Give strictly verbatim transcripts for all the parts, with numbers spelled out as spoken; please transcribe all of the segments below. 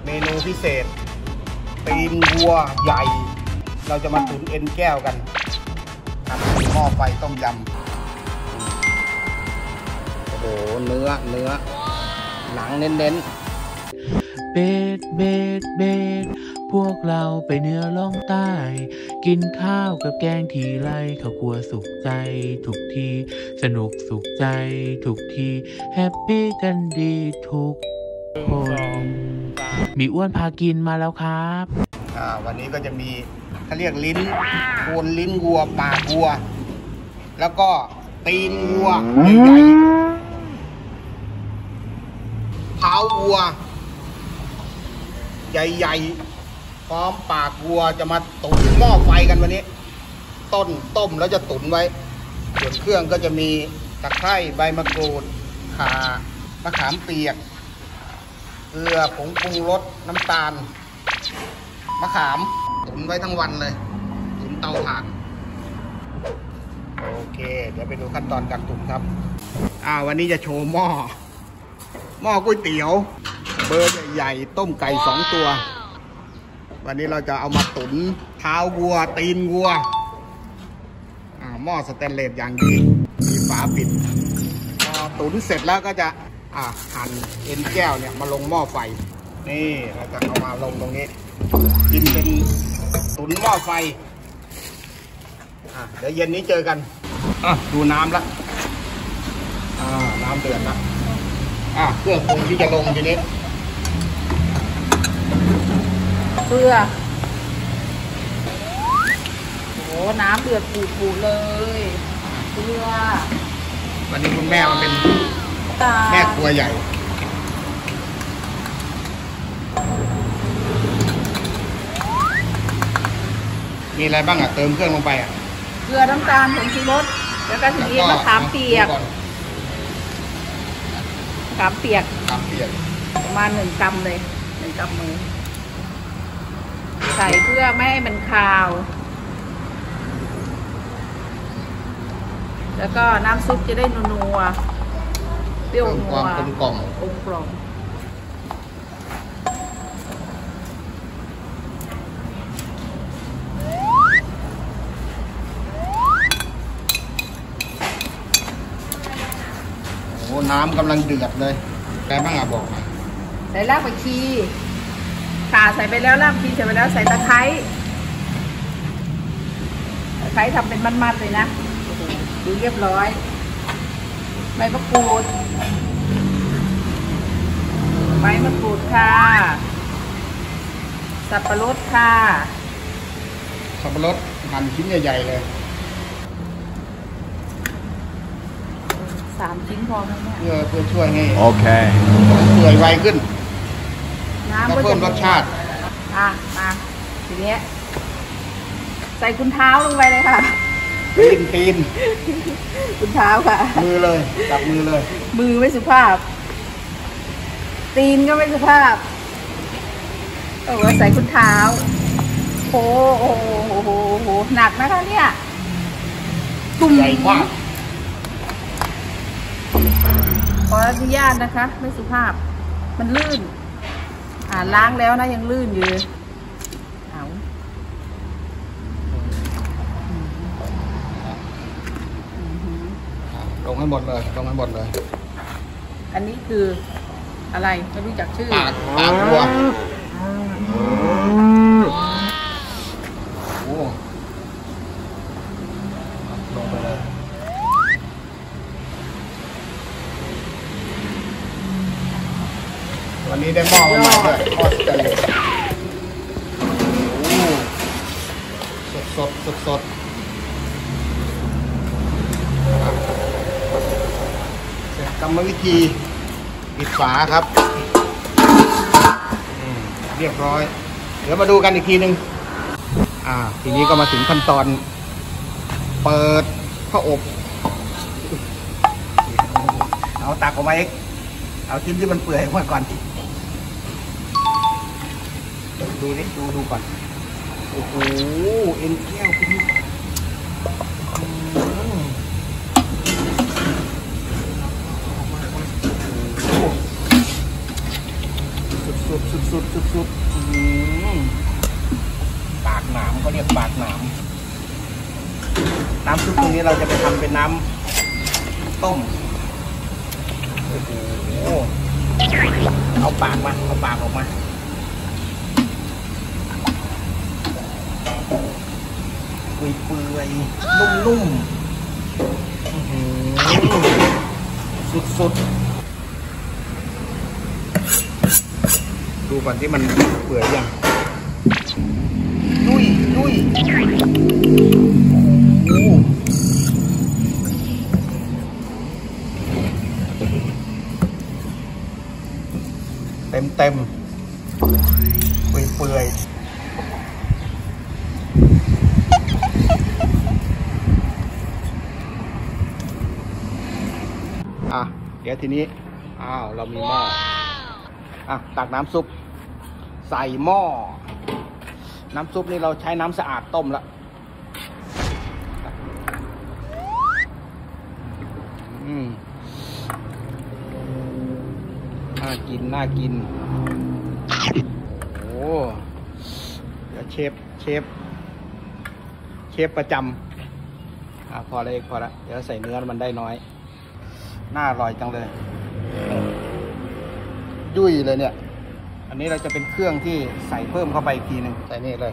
เมนูพิเศษตีนวัวใหญ่เราจะมาตุ๋นเอ็นแก้วกันทำหม้อไฟต้มยำโอ้โหเนื้อเนื้อหนังเน้นๆเบ็ดเบ็ดเบ็ดพวกเราไปเหนือล่องใต้ กินข้าวกับแกงทีไรเขากลัวสุขใจทุกทีสนุกสุขใจทุกทีแฮปปี้กันดีทุกคนมีอ้วนพากินมาแล้วครับอ่าวันนี้ก็จะมีเขาเรียกลิ้นโคนลิ้นวัวปากวัวแล้วก็ตีนวัวใหญ่ๆเท้าวัวใหญ่ๆพร้อมปากวัวจะมาตุ๋นหม้อไฟกันวันนี้ต้นต้มแล้วจะตุ๋นไว้ส่วนเครื่องก็จะมีตะไคร้ใบมะกรูดข่ามะขามเปียกเกลือผงปรุงรสน้ำตาลมะขามตุ๋นไว้ทั้งวันเลยตุ๋นเตาถ่านโอเคเดี๋ยวไปดูขั้นตอนการตุ๋นครับอ่าวันนี้จะโชว์หม้อหม้อก๋วยเตี๋ยวเบอร์ใหญ่ๆต้มไก่สองตัววันนี้เราจะเอามาตุ๋นเท้าวัวตีนวัวอ่าหม้อสแตนเลสอย่างดีมีฝาปิดพอตุ๋นเสร็จแล้วก็จะอ่าหั่นเอ็นแก้วเนี่ยมาลงหม้อไฟนี่เราจะเอามาลงตรงนี้กินเป็นตุ๋นหม้อไฟอ่ะเดี๋ยวเย็นนี้เจอกันอ่ะดูน้ำละอ่าน้ำเดือดละอ่ะเครื่องปรุงที่จะลงทีนี้เกลือโอ้น้ำเดือดปูๆเลยเกลือวันนี้คุณแม่มันเป็นแม่ครัวใหญ่มีอะไรบ้างอ่ะเติมเครื่องลงไปอ่ะเกลือน้ำตาลผงชูรสแล้วก็ทีนี้มะขามเปียกมะขามเปียกมะขามเปียกประมาณหนึ่งกรัมเลยหนึ่งกรัมมือใส่เพื่อไม่ให้มันคาวแล้วก็น้ำซุปจะได้นัวๆเปรี้ยวนัวกลมกล่อมกลมกล่อมโอ้น้ำกำลังเดือดเลยอะไรบ้างอ่ะบอกมาใส่รากผักชีข่าใส่ไปแล้วรากผักชีใส่ไปแล้วใส่ตะไคร้ตะไคร้ทำเป็นมัดๆเลยนะดูเรียบร้อยใบมะกรูดใบมะกรูดค่ะสับปะรดค่ะสับปะรดหั่นชิ้นใหญ่ๆเลยสามชิ้นพอไหมเนี่ยเพื่อเพื่อช่วยให้โอเคเปื่อยไวขึ้นน้ำเพิ่มรสชาติอ่ะมาทีนี้ใส่คุณเท้าลงไปเลยค่ะตีนตีนคุณเท้าค่ะมือเลยจับมือเลยมือไม่สุภาพตีนก็ไม่สุภาพเออใส่คุณเท้าโอ้โหโอ้โหโหหนักนะคะเนี่ยตุ่มใหญ่มากขออนุญาตนะคะไม่สุภาพมันลื่นอ่าล้างแล้วนะยังลื่นอยู่เอาลงให้หมดเลยลงให้หมดเลยอันนี้คืออะไรไม่รู้จักชื่อปากปากวัวโอ้ลงไปเลยวันนี้ได้หม้อมาด้วยหม้อสแตนเลสสดสดสดเสร็จกรรมวิธีปิดฝาครับเรียบร้อยเดี๋ยวมาดูกันอีกทีหนึ่งอ่าทีนี้ก็มาถึงขั้นตอนเปิดผ้าอบเอาตักออกมาเองเอาชิ้นที่มันเปื่อยมาก่อนดูนี่ดูดูก่อนโอ้โหเอ็นแก้วคุณสุดสุดสุดสุดสุดสุดปากหนามเขาเรียกปากหนามน้ำซุปตรงนี้เราจะไปทำเป็นน้ำต้มโอ้โหเอาปากมาเอาปากออกมาเปื่อยๆนุ่มๆสุดๆดูก่อนที่มันเปื่อยยังยุ่ยยุ่ยโอ้เต็มเต็มเปื่อยเปื่อยอ่ะเดี๋ยวทีนี้อ้าวเรามีหม้ออ่ะตักน้ำซุปใส่หม้อน้ำซุปนี่เราใช้น้ำสะอาดต้มแล้วอืมน่ากินน่ากินโอ้เดี๋ยวเชฟเชฟเชฟประจำอ่ะพอแล้วเองพอแล้วเดี๋ยวใส่เนื้อมันได้น้อยน่าอร่อยจังเลยยุ่ยเลยเนี่ยอันนี้เราจะเป็นเครื่องที่ใส่เพิ่มเข้าไปอีกทีหนึ่งใส่นี่เลย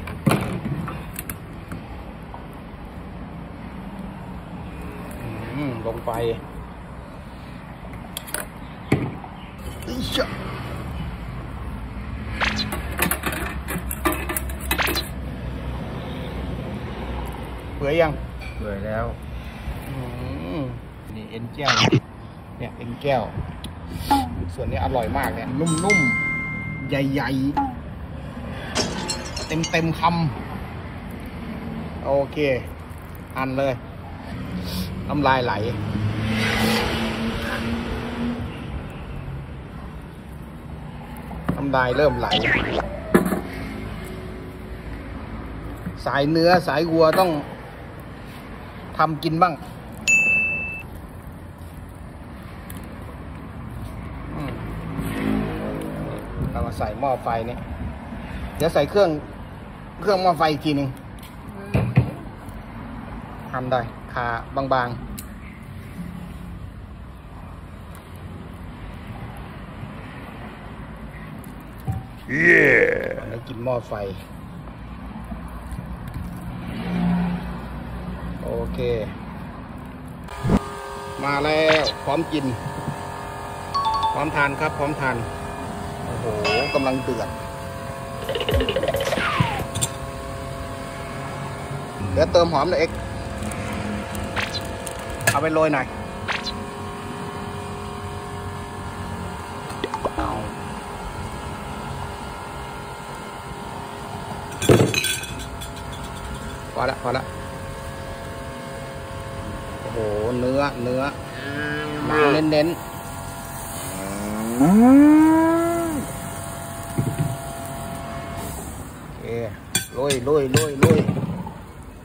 ลงไปเปื่อยยังเปื่อยแล้วนี่เอ็นแก้วเนี่ยเอ็นแก้วส่วนนี้อร่อยมากเนี่ยนุ่มๆใหญ่ๆเต็มๆคำโอเคอันเลยน้ำลายไหลน้ำลายเริ่มไหลสายเนื้อสายวัวต้องทำกินบ้างเรามาใส่หม้อไฟนี่เดี๋ยวใส่เครื่องเครื่องหม้อไฟอีกทีหนึ่งทำได้คาบางๆเย้แล้วกินหม้อไฟโอเคมาแล้วพร้อมกินพร้อมทานครับพร้อมทานโอ้โหกำลังเดือดเดี๋ยวเติมหอมหน่อยเอ็กเอาไปโรยหน่อยพอละพอละโอ้โหเนื้อเนื้อหนังเน้นๆโอเคลุยลุยลุยลุย